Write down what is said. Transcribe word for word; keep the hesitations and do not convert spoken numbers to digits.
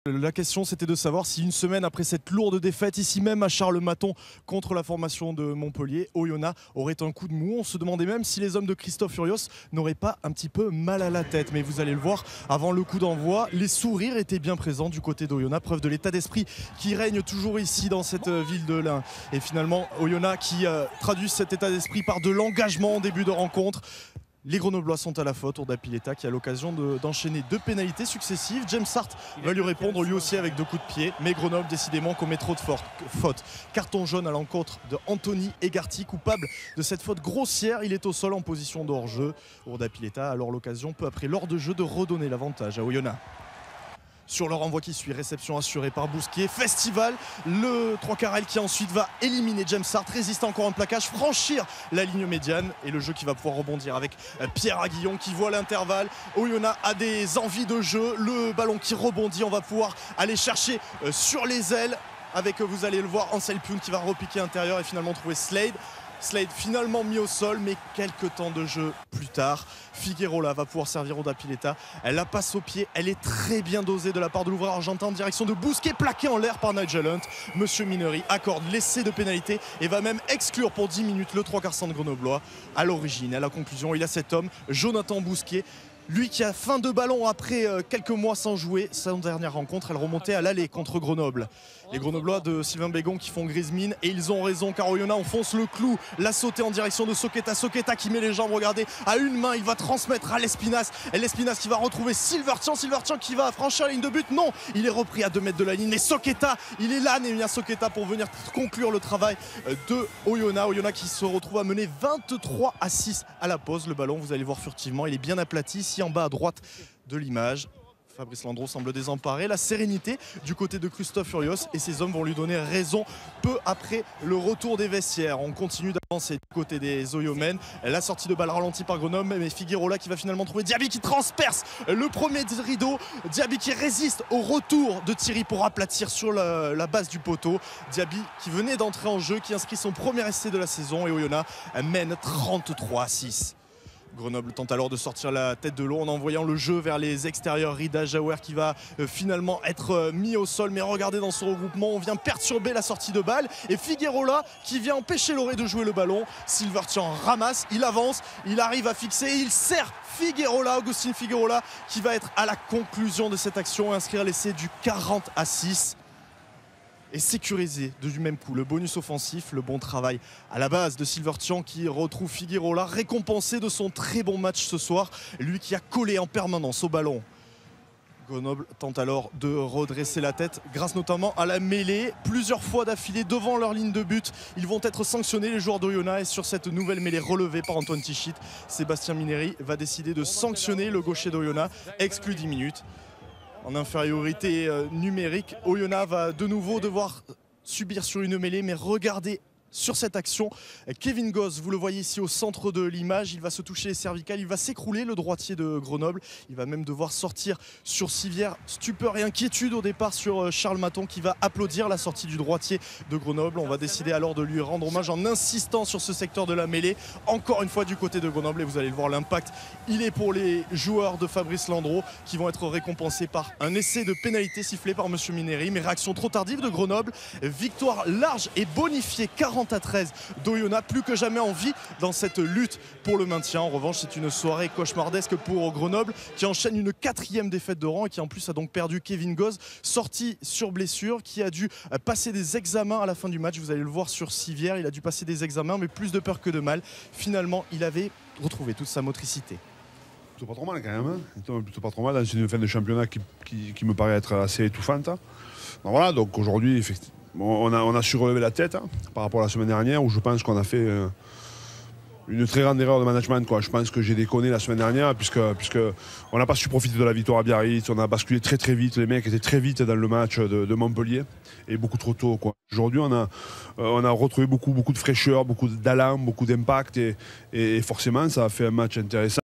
La question, c'était de savoir si une semaine après cette lourde défaite, ici même à Charles-Maton, contre la formation de Montpellier, Oyonnax aurait un coup de mou. On se demandait même si les hommes de Christophe Furios n'auraient pas un petit peu mal à la tête. Mais vous allez le voir, avant le coup d'envoi, les sourires étaient bien présents du côté d'Oyonnax. Preuve de l'état d'esprit qui règne toujours ici dans cette ville de l'Ain. Et finalement, Oyonnax qui euh, traduit cet état d'esprit par de l'engagement en début de rencontre. Les Grenoblois sont à la faute. Urda Pileta qui a l'occasion de, d'enchaîner deux pénalités successives. James Hart va lui répondre lui aussi avec deux coups de pied. Mais Grenoble décidément commet trop de fautes. Carton jaune à l'encontre de Anthony Egarty, coupable de cette faute grossière. Il est au sol en position de hors-jeu. Urda Pileta a alors l'occasion peu après l'heure de jeu de redonner l'avantage à Oyonnax. Sur le renvoi qui suit, réception assurée par Bousquet. Festival, le trois quarts qui ensuite va éliminer James Hart, résister encore un plaquage, franchir la ligne médiane et le jeu qui va pouvoir rebondir avec Pierre Aguillon qui voit l'intervalle. Oyonnax a des envies de jeu, le ballon qui rebondit, on va pouvoir aller chercher sur les ailes avec, vous allez le voir, Ansel Pioun qui va repiquer intérieur et finalement trouver Slade. Slade finalement mis au sol, mais quelques temps de jeu plus tard, Figueroa va pouvoir servir Urda Pileta. Elle la passe au pied, elle est très bien dosée de la part de l'ouvreur argentin en direction de Bousquet, plaqué en l'air par Nigel Hunt. Monsieur Minery accorde l'essai de pénalité et va même exclure pour dix minutes le trois quarts centre grenoblois. À l'origine, à la conclusion, il a cet homme, Jonathan Bousquet. Lui qui a fin de ballon après quelques mois sans jouer, sa dernière rencontre, elle remontait à l'aller contre Grenoble. Les Grenoblois de Sylvain Bégon qui font grise mine et ils ont raison car Oyonnax enfonce le clou, la sauté en direction de Soqueta. Soqueta qui met les jambes, regardez, à une main, il va transmettre à l'Espinasse. L'Espinasse qui va retrouver Silvertian, Silvertian qui va franchir la ligne de but. Non, il est repris à deux mètres de la ligne. Mais Soqueta, il est là, Némia Soqueta, pour venir conclure le travail de Oyonnax. Oyonnax qui se retrouve à mener vingt-trois à six à la pause. Le ballon, vous allez voir furtivement, il est bien aplati ici en bas à droite de l'image. Fabrice Landreau semble désemparé. La sérénité du côté de Christophe Furios et ses hommes vont lui donner raison peu après le retour des vestiaires. On continue d'avancer du côté des Oyomènes. La sortie de balle ralentie par Grenoble, mais Figueroa qui va finalement trouver Diaby qui transperce le premier rideau. Diaby qui résiste au retour de Thierry pour aplatir sur la, la base du poteau. Diaby qui venait d'entrer en jeu, qui inscrit son premier essai de la saison et Oyonnax mène trente-trois à six. Grenoble tente alors de sortir la tête de l'eau en envoyant le jeu vers les extérieurs. Rida Jaouer qui va euh, finalement être euh, mis au sol. Mais regardez dans ce regroupement, on vient perturber la sortie de balle. Et Figueroa qui vient empêcher Loré de jouer le ballon. Silvertian ramasse, il avance, il arrive à fixer et il sert Figueroa, Augustin Figueroa qui va être à la conclusion de cette action et inscrire l'essai du quarante à six. Et sécurisé de du même coup le bonus offensif, le bon travail à la base de Silvertian qui retrouve Figueroa, récompensé de son très bon match ce soir, lui qui a collé en permanence au ballon. Grenoble tente alors de redresser la tête grâce notamment à la mêlée, plusieurs fois d'affilée devant leur ligne de but. Ils vont être sanctionnés les joueurs d'Oyonnax et sur cette nouvelle mêlée relevée par Antoine Tichit, Sébastien Minery va décider de sanctionner le gaucher d'Oyonnax, exclu dix minutes. En infériorité euh, numérique, Oyonnax va de nouveau devoir subir sur une mêlée, mais regardez sur cette action, Kevin Goss, vous le voyez ici au centre de l'image, il va se toucher les cervicales, il va s'écrouler, le droitier de Grenoble, il va même devoir sortir sur civière, stupeur et inquiétude au départ sur Charles Maton qui va applaudir la sortie du droitier de Grenoble. On va décider alors de lui rendre hommage en insistant sur ce secteur de la mêlée, encore une fois du côté de Grenoble et vous allez le voir, l'impact, il est pour les joueurs de Fabrice Landreau qui vont être récompensés par un essai de pénalité sifflé par Monsieur Minery, mais réaction trop tardive de Grenoble, victoire large et bonifiée quarante à treize d'Oyonnax, plus que jamais en vie dans cette lutte pour le maintien. En revanche, c'est une soirée cauchemardesque pour Grenoble qui enchaîne une quatrième défaite de rang et qui en plus a donc perdu Kevin Goss, sorti sur blessure, qui a dû passer des examens à la fin du match. Vous allez le voir sur civière, il a dû passer des examens, mais plus de peur que de mal. Finalement, il avait retrouvé toute sa motricité. Plutôt pas trop mal quand même, hein. Plutôt pas trop mal dans une fin de championnat qui, qui, qui me paraît être assez étouffante. Donc voilà, donc aujourd'hui, effectivement, On a, on a su relever la tête hein, par rapport à la semaine dernière où je pense qu'on a fait euh, une très grande erreur de management. Quoi. Je pense que j'ai déconné la semaine dernière puisque, puisque on n'a pas su profiter de la victoire à Biarritz. On a basculé très très vite. Les mecs étaient très vite dans le match de, de Montpellier et beaucoup trop tôt. Aujourd'hui, on a, euh, on a retrouvé beaucoup, beaucoup de fraîcheur, beaucoup d'allant, beaucoup d'impact et, et forcément, ça a fait un match intéressant.